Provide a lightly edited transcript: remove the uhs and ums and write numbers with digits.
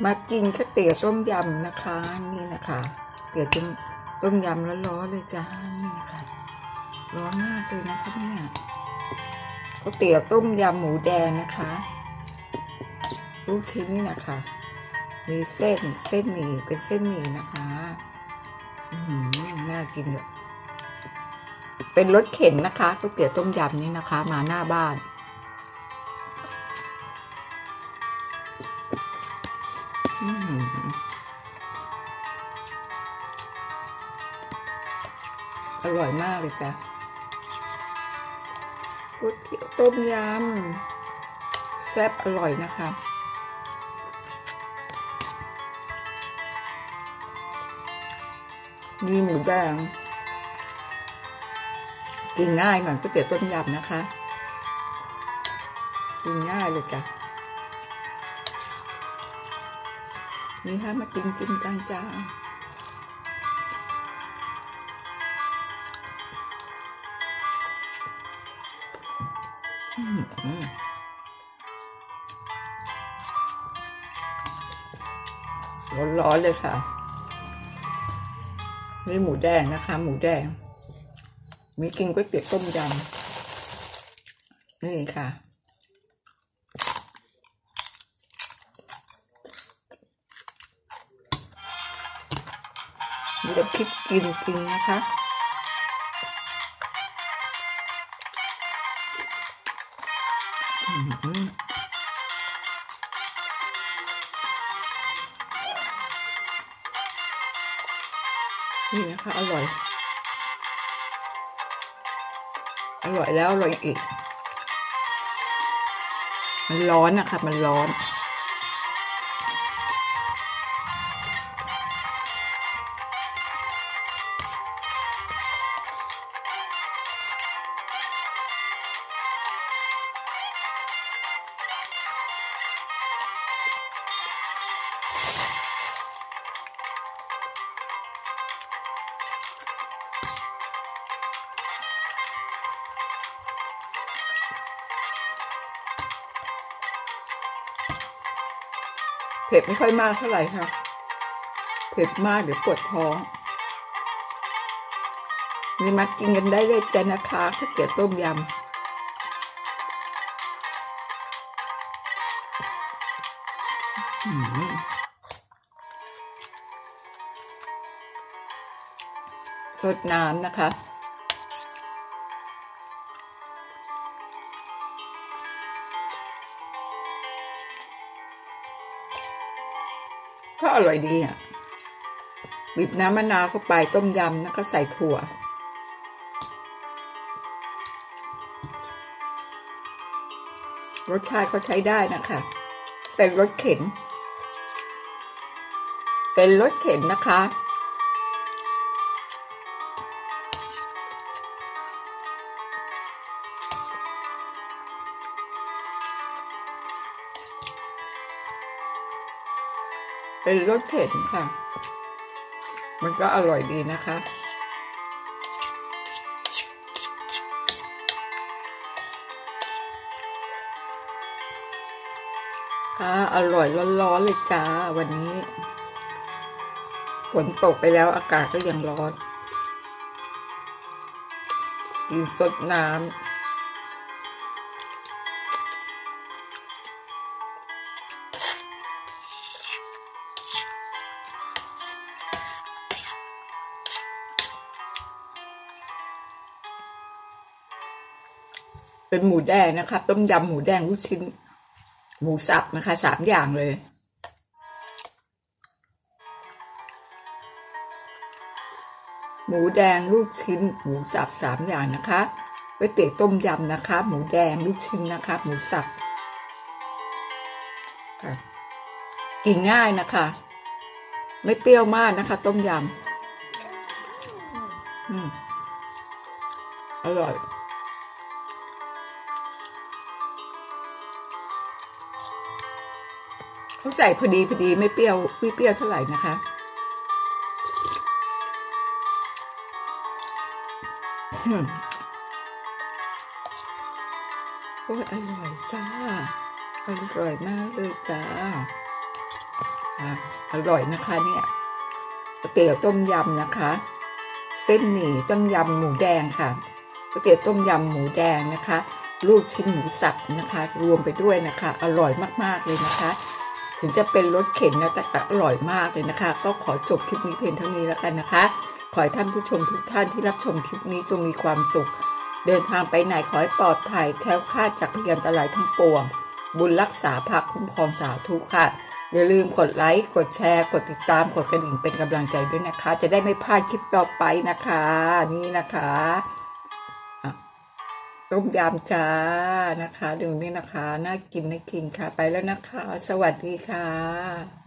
มากินก๋วยเตี๋ยวต้มยำนะคะนี่นะคะเตี๋ยวต้มยำร้อนๆเลยจ้านี่นะคะร้อนมากเลยนะคะเนี่ยก๋วยเตี๋ยวต้มยำหมูแดงนะคะลูกชิ้นนี่นะคะมีเส้นหมี่เป็นเส้นหมี่นะคะน่ากินเลยเป็นรถเข็นนะคะก๋วยเตี๋ยวต้มยำนี่นะคะมาหน้าบ้านอร่อยมากเลยจ้ะก๋วยเตี๋ยวต้มยำแซ่บอร่อยนะคะมีหมูแดงกินง่ายเหมือนก๋วยเตี๋ยวต้มยำนะคะกินง่ายเลยจ้ะนี่ค่ะมากินจางร้อนๆเลยค่ะนี่หมูแดงนะคะหมูแดงมีกินก๋วยเตี๋ยวต้มยำนี่ค่ะนี่เราคิดกินนะคะนี่นะคะอร่อยแล้วอร่อยอีกมันร้อนนะคะมันร้อนเผ็ดไม่ค่อยมากเท่าไหร่ค่ะเผ็ดมากเดี๋ยวปวดท้องนี่มากินกันได้เลยจ้ะนะคะก๋วยเตี๋ยวต้มยำสดน้ำนะคะก็อร่อยดีอ่ะบีบน้ำมะนาวเข้าไปต้มยำแล้วก็ใส่ถั่วรสชาติเขาใช้ได้นะคะเป็นรสเข็นนะคะเป็นรสเข็นค่ะมันก็อร่อยดีนะคะค่ะอร่อยร้อนๆเลยจ้าวันนี้ฝนตกไปแล้วอากาศก็ยังร้อนกินสดน้ำเป็นหมูแดงนะคะต้มยำหมูแดงลูกชิ้นหมูสับนะคะ3 อย่างเลยหมูแดงลูกชิ้นหมูสับ3 อย่างนะคะก๋วยเตี๋ยวต้มยำนะคะหมูแดงลูกชิ้นนะคะหมูสับกินง่ายนะคะไม่เปรี้ยวมากนะคะต้มยำอร่อยเขาใส่พอดีไม่เปรี้ยวเท่าไหร่นะคะโอ้ยอร่อยจ้าอร่อยมากเลยจ้าค่ะอร่อยนะคะเนี่ยก๋วยเตี๋ยวต้มยำนะคะเส้นหมี่ต้มยำหมูแดงค่ะก๋วยเตี๋ยวต้มยำหมูแดงนะคะลูกชิ้นหมูสับนะคะรวมไปด้วยนะคะอร่อยมากๆเลยนะคะถึงจะเป็นรสเข็นนะแต่อร่อยมากเลยนะคะก็ขอจบคลิปนี้เพียงเท่านี้แล้วกันนะคะขอให้ท่านผู้ชมทุกท่านที่รับชมคลิปนี้จงมีความสุขเดินทางไปไหนขอให้ปลอดภัยแคล้วคลาดจากพยันตรายทั้งปวงบุญรักษาภาคคุ้มครองสาธุค่ะอย่าลืมกดไลค์กดแชร์กดติดตามกดกระดิ่งเป็นกำลังใจด้วยนะคะจะได้ไม่พลาดคลิปต่อไปนะคะนี่นะคะต้มยำจ้านะคะดูนี่นะคะน่ากินค่ะไปแล้วนะคะสวัสดีค่ะ